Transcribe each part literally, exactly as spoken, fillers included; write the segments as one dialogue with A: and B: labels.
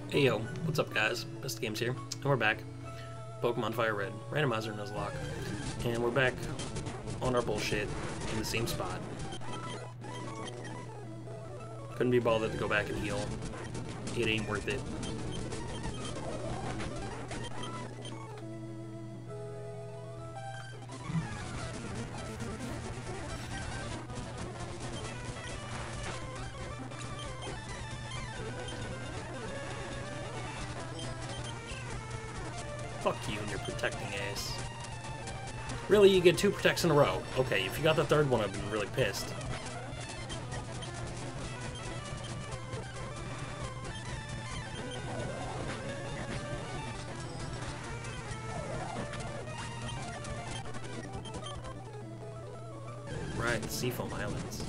A: Hey yo, what's up guys? bestatgames here, and we're back. Pokemon FireRed, Randomizer, Nuzlocke, and we're back on our bullshit in the same spot. Couldn't be bothered to go back and heal. It ain't worth it. Fuck you and your protecting ace. Really, you get two protects in a row. Okay, if you got the third one, I've been really pissed. Right, Seafoam Islands.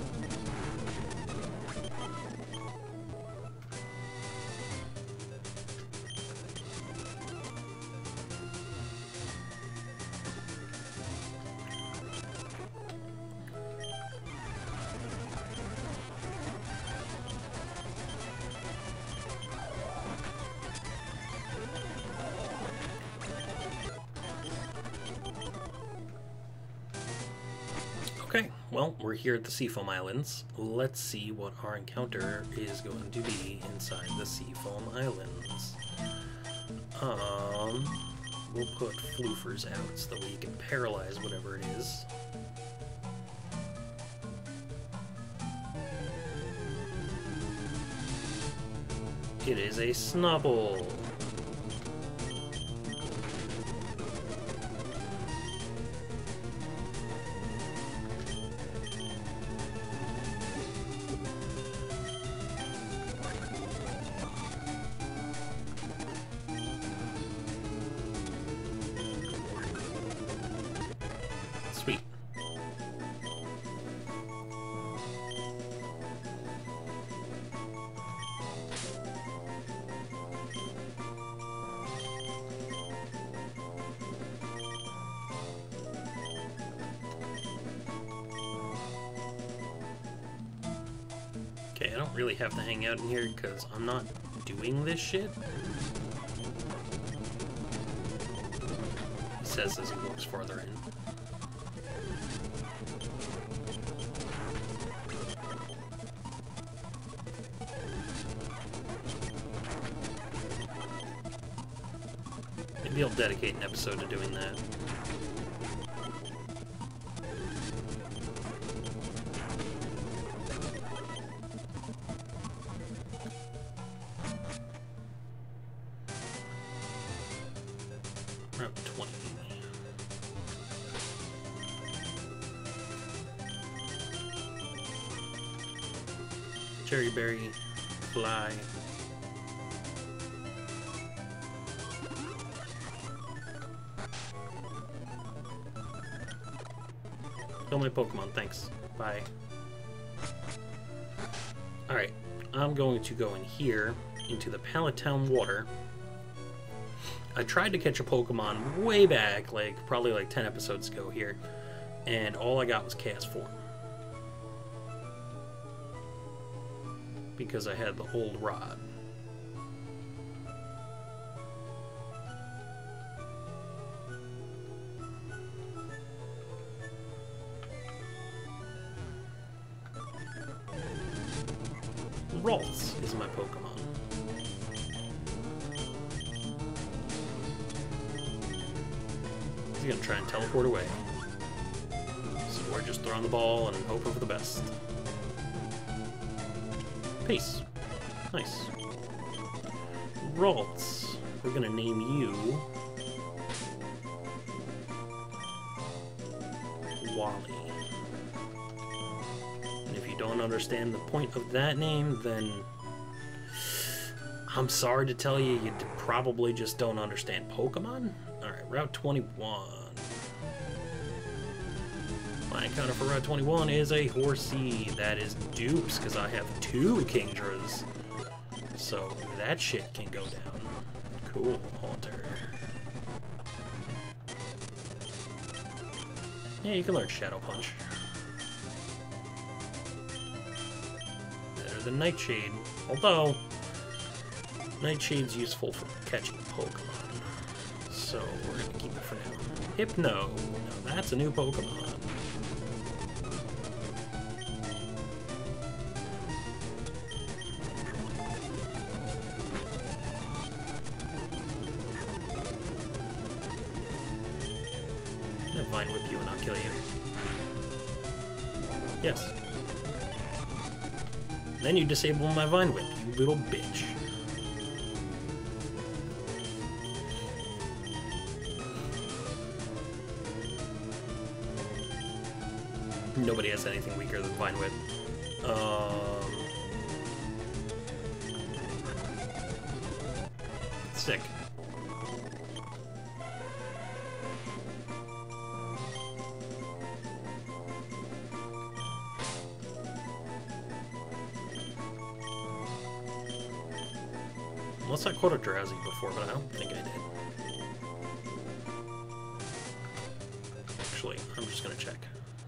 A: Okay, well, we're here at the Seafoam Islands. Let's see what our encounter is going to be inside the Seafoam Islands. Um, we'll put floofers out so that we can paralyze whatever it is. It is a Snubble. Sweet. Okay, I don't really have to hang out in here because I'm not doing this shit. He says as he walks farther in. Maybe I'll dedicate an episode to doing that. Route twenty. Cherry berry, fly. Kill my Pokemon, thanks. Bye. Alright, I'm going to go in here into the Pallet Town water. I tried to catch a Pokemon way back, like probably like ten episodes ago here, and all I got was Chaos Form. Because I had the old rod. Ralts is my Pokemon. He's gonna try and teleport away. So we're just throwing the ball and hoping for the best. Peace. Nice. Ralts. We're gonna name you Wally. And if you don't understand the point of that name, then I'm sorry to tell you, you probably just don't understand Pokemon. Alright, Route twenty-one. My encounter for Route twenty-one is a Horsey. That is Dupes, because I have two Kingdras. So that shit can go down. Cool, Halter. Yeah, you can learn Shadow Punch. Better than Nightshade. Although, Nightshade's useful for catching Pokemon, so we're gonna keep it for now. Hypno. Now that's a new Pokemon. I'm gonna Vine Whip you and I'll kill you. Yes. Then you disable my Vine Whip, you little bitch. Nobody has anything weaker than Vine Whip. Um, sick. Unless I caught a Drowsy before, but I don't think I did. Actually, I'm just gonna check.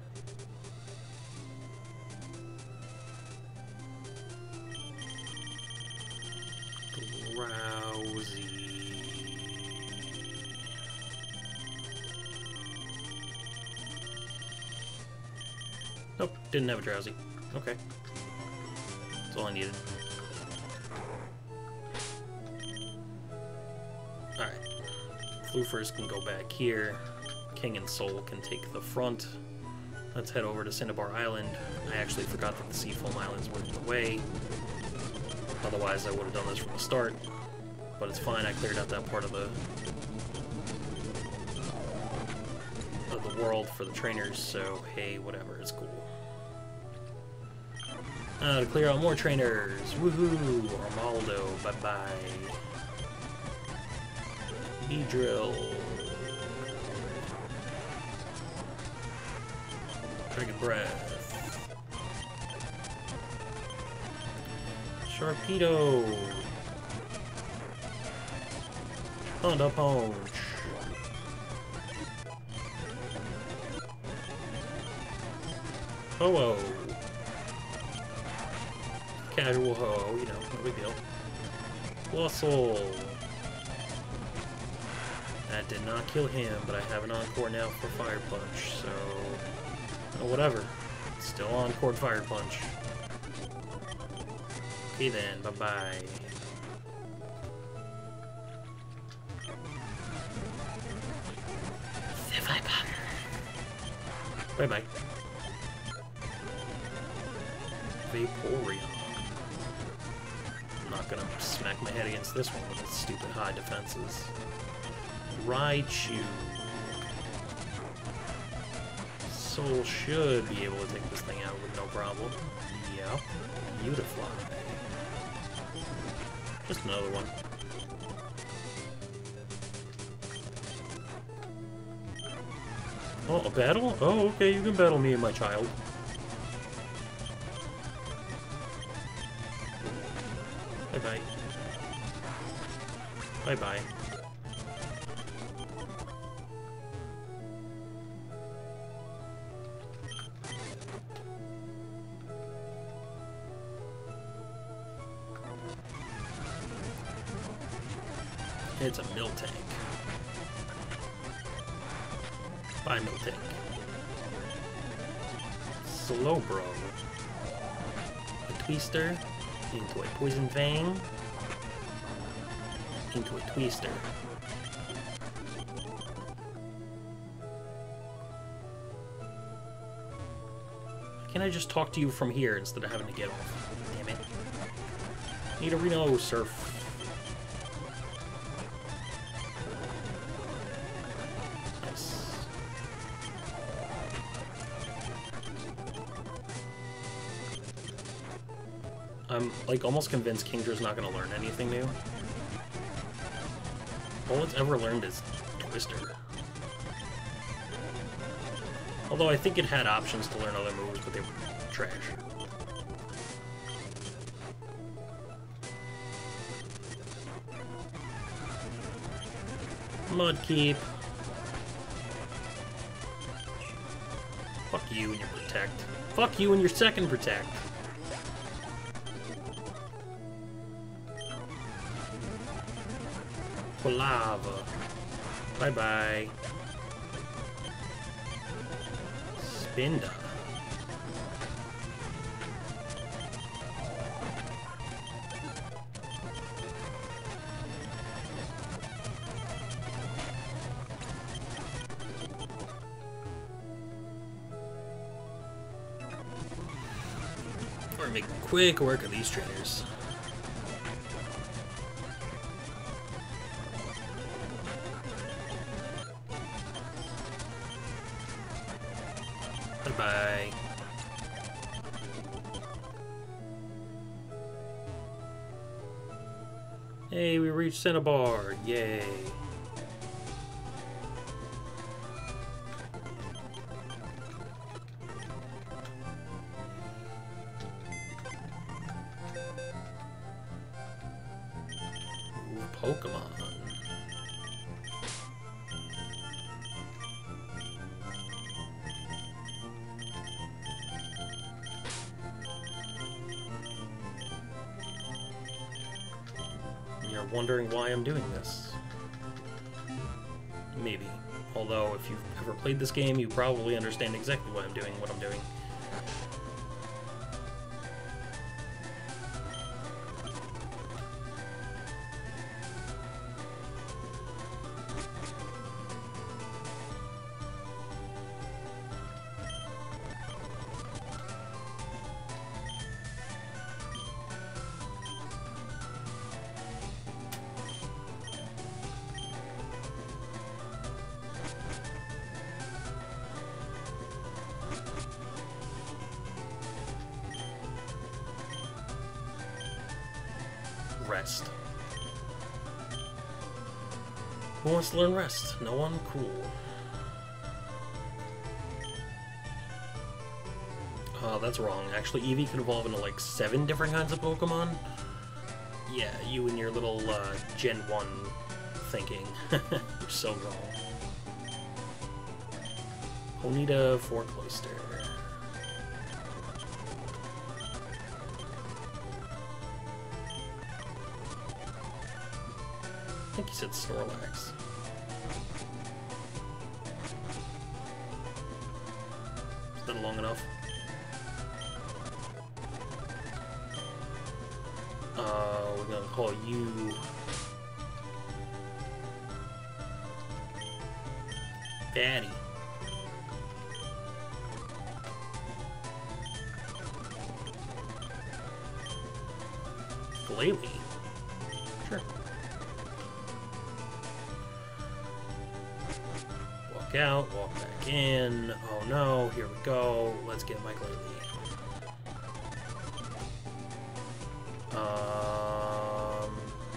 A: Drowsy. Nope, didn't have a Drowsy. Okay. That's all I needed. Alright. Floofers can go back here. King and Soul can take the front. Let's head over to Cinnabar Island. I actually forgot that the Seafoam Islands were in the way. Otherwise, I would have done this from the start. But it's fine, I cleared out that part of the of the world for the trainers, so hey, whatever, it's cool. Uh, to clear out more trainers! Woohoo! Armaldo, bye-bye. Beedrill. Dragon Breath. Sharpedo! Thunder Punch! Ho-Oh! Casual Ho-Oh, you know, no big deal. Wassel! That did not kill him, but I have an Encore now for Fire Punch, so... Oh, whatever. Still Encore Fire Punch. Okay then, bye-bye. Bye-bye. Vaporeon. I'm not gonna smack my head against this one with its stupid high defenses. Raichu. Soul should be able to take this thing out with no problem. Yep. Beautifly. Just another one. Oh, a battle? Oh, okay, you can battle me and my child. Bye-bye. Bye-bye. It's a Miltank. Bye, Miltank. Slowbro. A Twister into a Poison Fang into a Twister. Can I just talk to you from here instead of having to get off? Damn it. Need a Reno Surf. I'm, like, almost convinced Kingdra's not going to learn anything new. All it's ever learned is Twister. Although I think it had options to learn other moves, but they were trash. Mudkeep. Fuck you and your Protect. Fuck you and your second Protect. Quilava. Bye-bye. Spinda. We're making quick work of these trainers. Bye-bye. Hey, we reached Cinnabar. Yay. Ooh, Pokemon. You're wondering why I'm doing this. Maybe. Although, if you've ever played this game, you probably understand exactly why I'm doing what I'm doing. Rest. Who wants to learn rest? No one? Cool. Oh, that's wrong. Actually, Eevee can evolve into like seven different kinds of Pokemon. Yeah, you and your little uh, Gen one thinking. You're so wrong. Ponyta for Cloyster. I think he said Snorlax. Is that long enough? Uh, we're gonna call you Daddy. Glalie. Sure. Walk out, walk back in. Oh no, here we go. Let's get my Glalie. Um,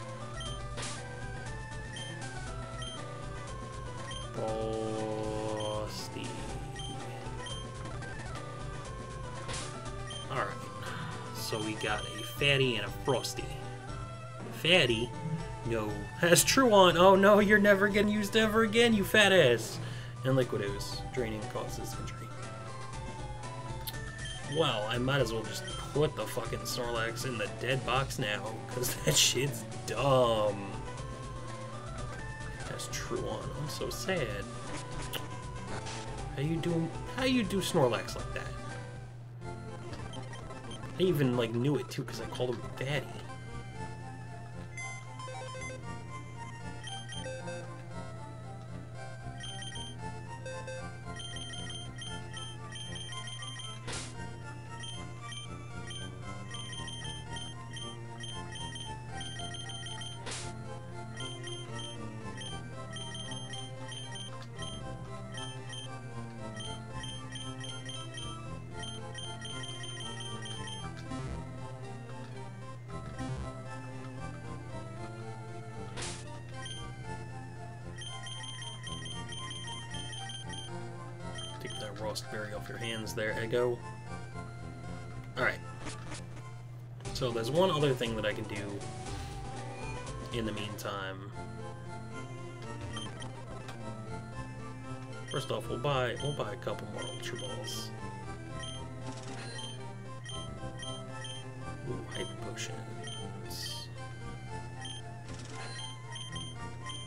A: Frosty. Alright, so we got a Fatty and a Frosty. Fatty? No. Has Truant. Oh no, you're never getting used ever again, you fat ass. And Liquid Ooze. Draining causes injury. Well, I might as well just put the fucking Snorlax in the dead box now, because that shit's dumb. That's Truant. I'm so sad. How you do? How you do Snorlax like that? I even like knew it too, because I called him Fatty. Take that Rostberry off your hands there, Eggo. Alright. So there's one other thing that I can do in the meantime. First off, we'll buy we'll buy a couple more Ultra Balls. Ooh, Hyper Potions.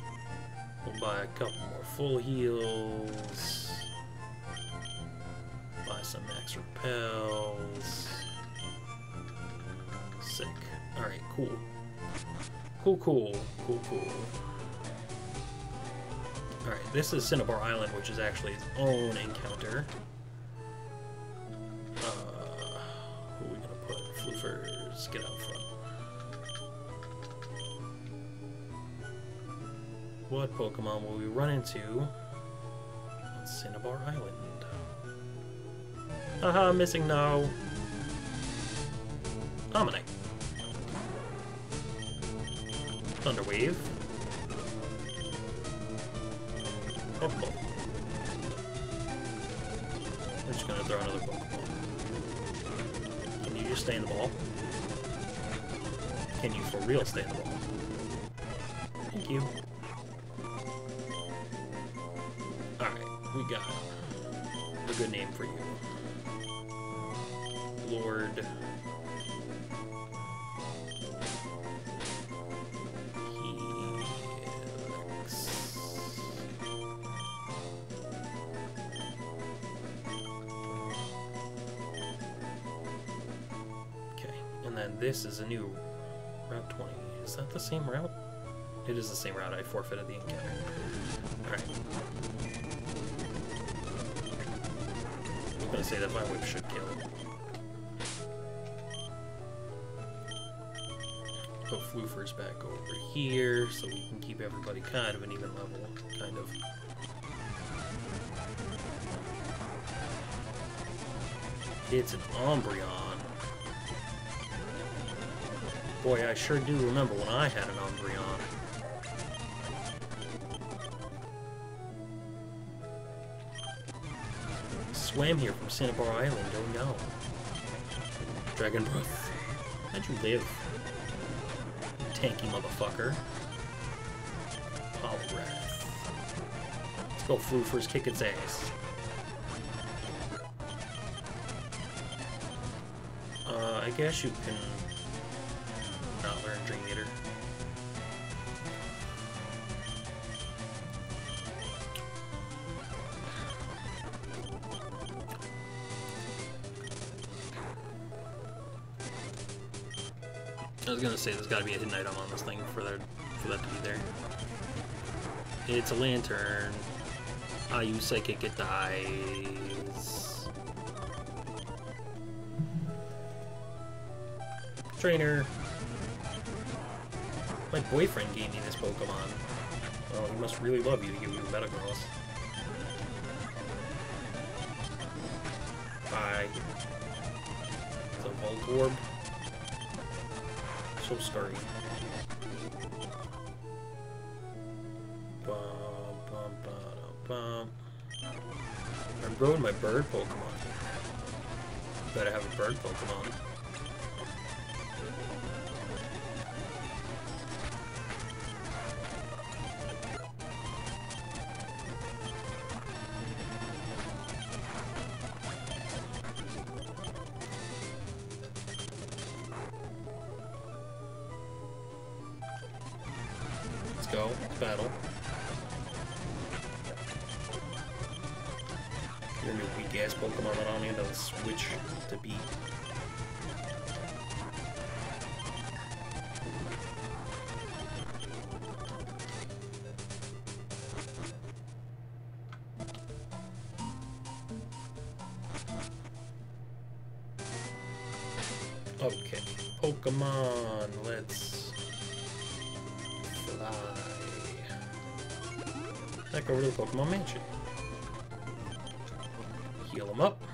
A: Buy a couple more full heals. Buy some max repels. Sick. Alright, cool. Cool, cool. Cool, cool. Alright, this is Cinnabar Island, which is actually its own encounter. Uh, who are we gonna put? Floofers, get out front. What Pokemon will we run into on Cinnabar Island? Haha, missing no. Omni. Thunderwave. Oh, oh. We're just gonna throw another Pokemon. Can you just stay in the ball? Can you for real stay in the ball? Thank you. Alright, we got a good name for you. Lord This is a new Route twenty. Is that the same route? It is the same route. I forfeited the encounter. Alright. I'm gonna say that my whip should kill. Put Floofers back over here so we can keep everybody kind of an even level. Kind of. It's an Umbreon. Boy, I sure do remember when I had an Umbreon. Swam here from Cinnabar Island, oh no. Dragon Breath. How'd you live? Tanky motherfucker. Poliwrath. Let's go Floofers, kick its ass. Uh, I guess you can not learn Dream Eater. I was gonna say there's gotta be a hidden item on this thing for that for that to be there. It's a lantern. I use psychic, it dies. Trainer. My boyfriend gave me this Pokemon. Well, he must really love you to give you bestatgames. Bye. It's a Voltorb. So scary. Bum, bum, ba, bum. I'm growing my bird Pokemon. Better have a bird Pokemon. Go, battle. Your new weak ass Pokemon that I don't even know the switch to beat. Okay, Pokemon, let's back over to the Pokemon Mansion. Heal them up.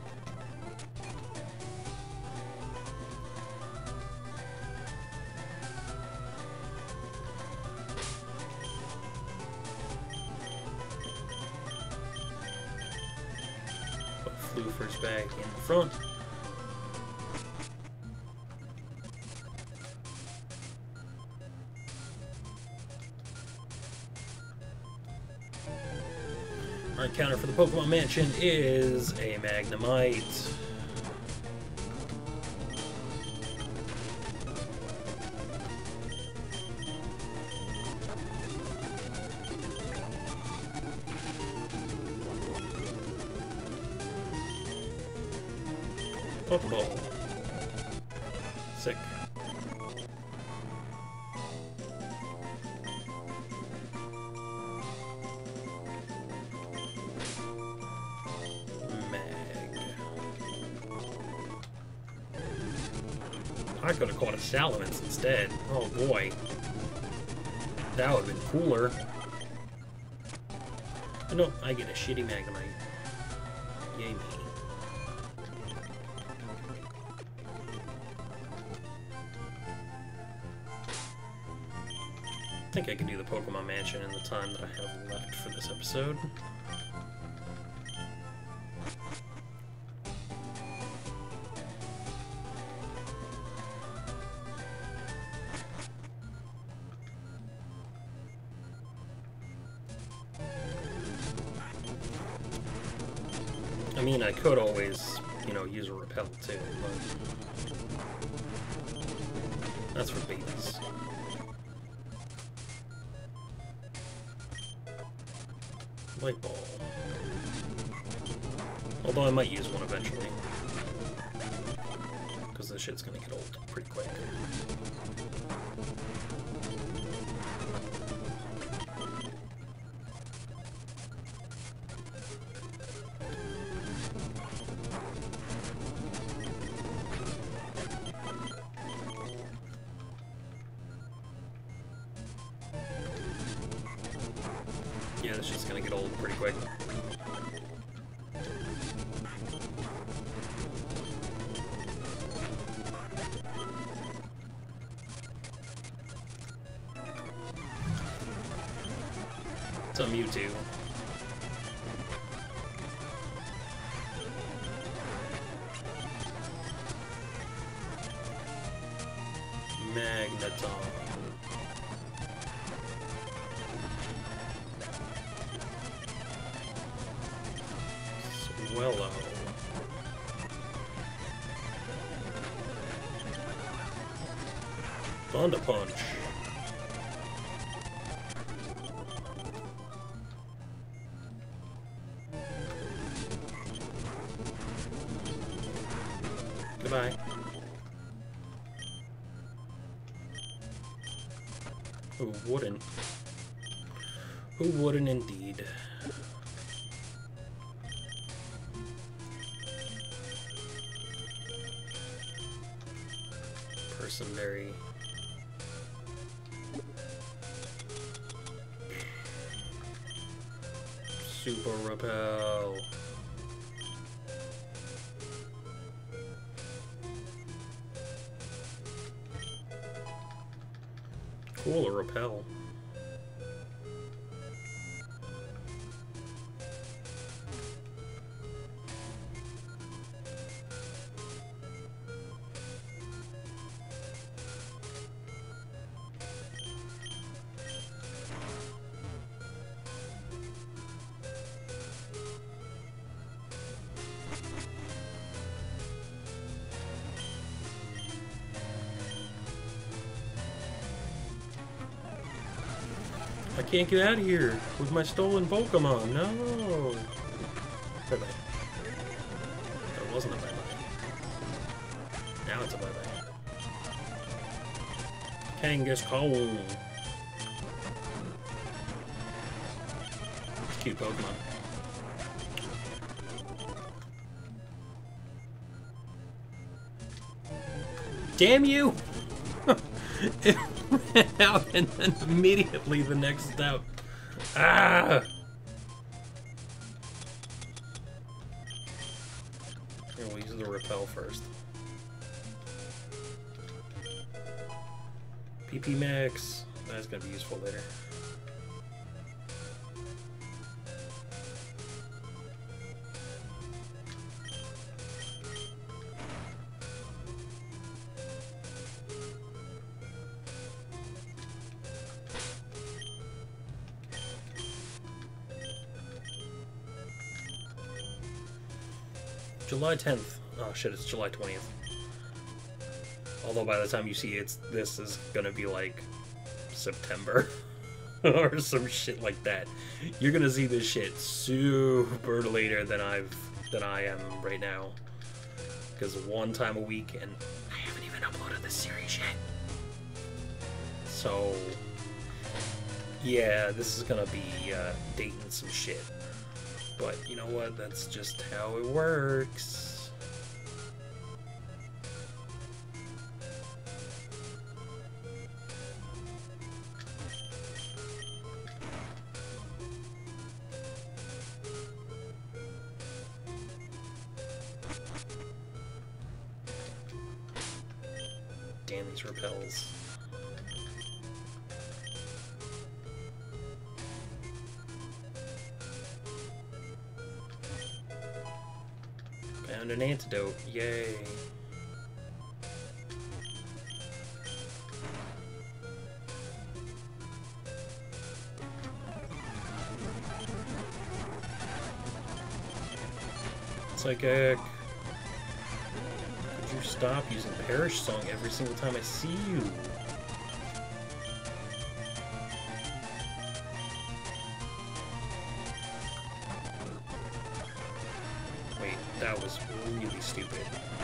A: Put Floofers back in front. Our counter for the Pokemon Mansion is a Magnemite. Pokeball. Sick. I could have caught a Salamence instead. Oh boy. That would have been cooler. Oh, no, I get a shitty Magnemite. Yay me. I think I can do the Pokemon Mansion in the time that I have left for this episode. I mean, I could always, you know, use a repel too, but that's for babies. Light ball. Although I might use one eventually, because this shit's gonna get old pretty quick. Yeah, this shit's gonna get old pretty quick. It's a Mewtwo. Magneton. Swellow. Thunder Punch. Goodbye. Who wouldn't? Who wouldn't indeed? Personberry. Super Repel. Cool, a Repel. I can't get out of here with my stolen Pokemon. No. Bye bye. That wasn't a bye bye. Now it's a bye bye. Kangaskhan. Cute Pokemon. Damn you! It ran out and then immediately the next step. Ah! Here, we'll use the Repel first. P P Max. That's gonna be useful later. July tenth. Oh shit, it's July twentieth. Although by the time you see it, it's, this is gonna be like September or some shit like that. You're gonna see this shit super later than I've than I am right now. because one time a week, and I haven't even uploaded this series yet. So, yeah, this is gonna be uh, dating some shit. But you know what? That's just how it works. Damn these repels. Found an antidote. Yay. Psychic. Could you stop using Perish Song every single time I see you? Wait, that was really stupid.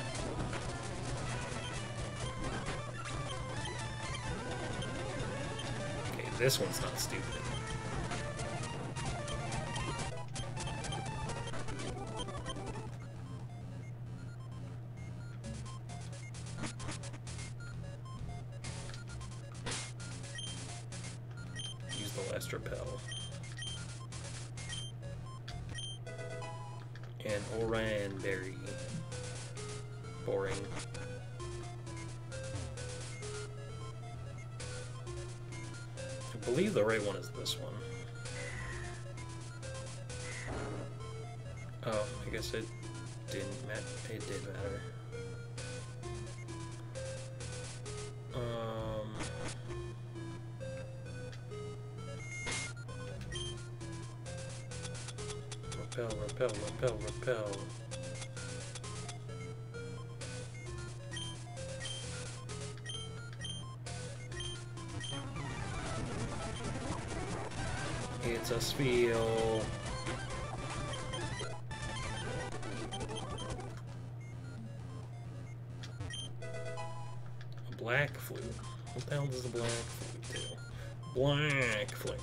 A: Okay, this one's not stupid. Repel. And Oran Berry. Boring. I believe the right one is this one. Oh, I guess it didn't matter. It did matter. Um... Repel, repel, repel, repel. It's a spiel. A black flute. What the hell does a black flute do? Black flute.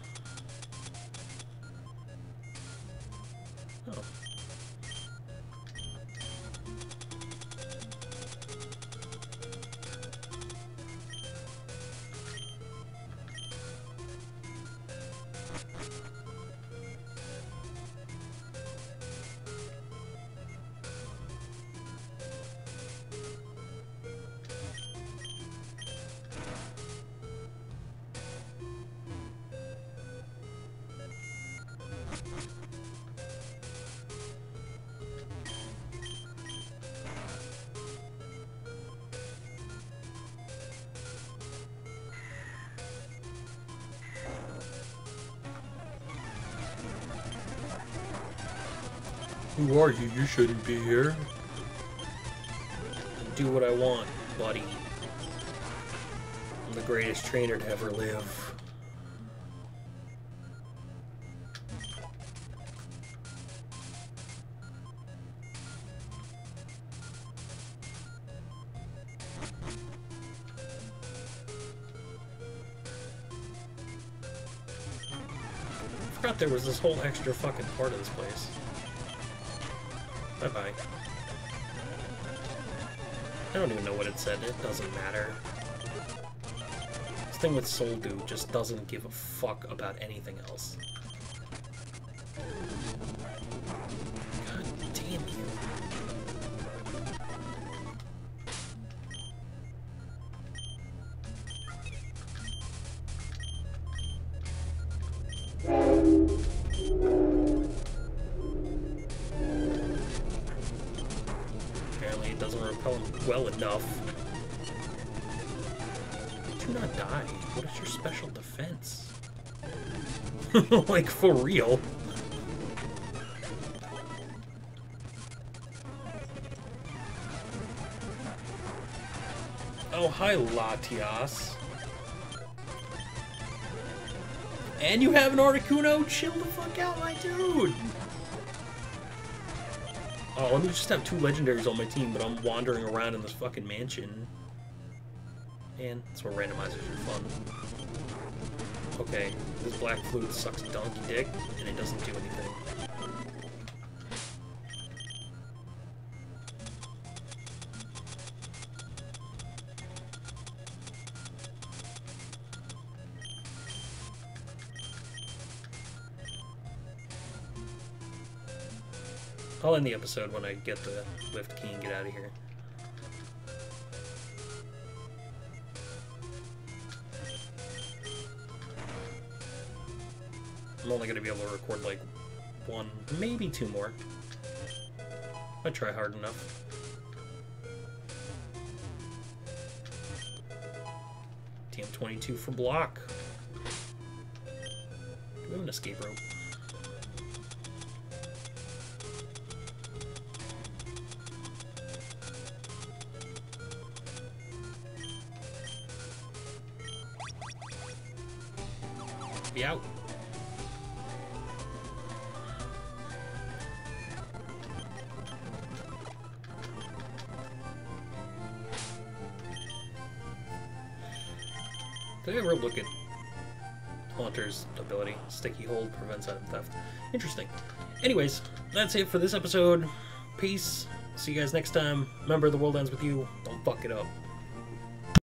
A: Oh. Who are you? You shouldn't be here. Do what I want, buddy. I'm the greatest trainer to ever live. I forgot there was this whole extra fucking part of this place. Bye-bye. I don't even know what it said. It doesn't matter. This thing with Soul Dew just doesn't give a fuck about anything else. God damn you. Well enough. Do not die. What is your special defense? Like, for real. Oh, hi, Latias. And you have an Articuno? Chill the fuck out, my dude. Oh, let me just have two legendaries on my team, but I'm wandering around in this fucking mansion. Man, that's where randomizers are fun. Okay, this black flute sucks donkey dick, and it doesn't do anything. I'll end the episode when I get the lift key and get out of here. I'm only going to be able to record like one, maybe two more. I try hard enough. T M twenty-two for block. Do we have an escape rope? Be out. Did I ever look at Haunter's ability? Sticky hold prevents item theft. Interesting. Anyways, that's it for this episode. Peace. See you guys next time. Remember, the world ends with you. Don't fuck it up.